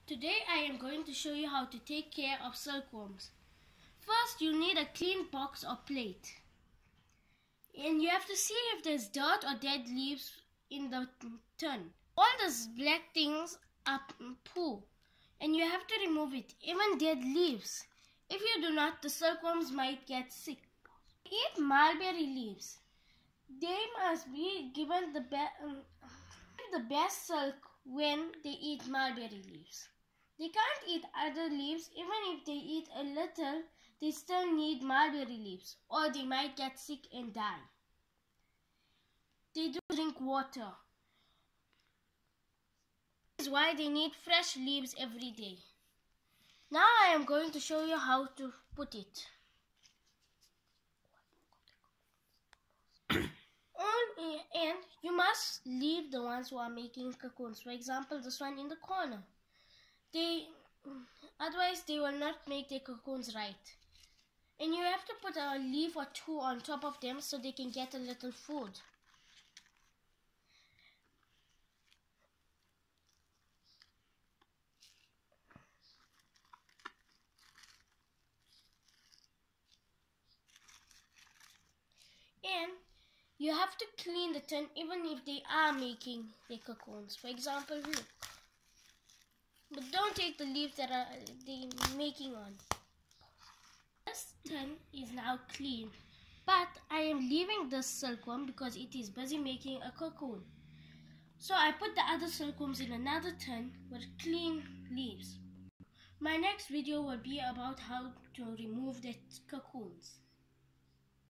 Today I am going to show you how to take care of silkworms. First, you need a clean box or plate. And you have to see if there's dirt or dead leaves in the tin. All those black things are poo, and you have to remove it, even dead leaves. If you do not, the silkworms might get sick. Eat mulberry leaves. They must be given the best silk when they eat mulberry leaves. They can't eat other leaves. Even if they eat a little, they still need mulberry leaves, or they might get sick and die. They do drink water. This is why they need fresh leaves every day. Now I am going to show you how to put it. And you must leave the ones who are making cocoons. For example, this one in the corner. Otherwise they will not make their cocoons right. And you have to put a leaf or two on top of them so they can get a little food. And you have to clean the tin even if they are making their cocoons. For example, look. But don't take the leaves that they making on. This tin is now clean, but I am leaving this silkworm because it is busy making a cocoon. So I put the other silkworms in another tin with clean leaves. My next video will be about how to remove the cocoons.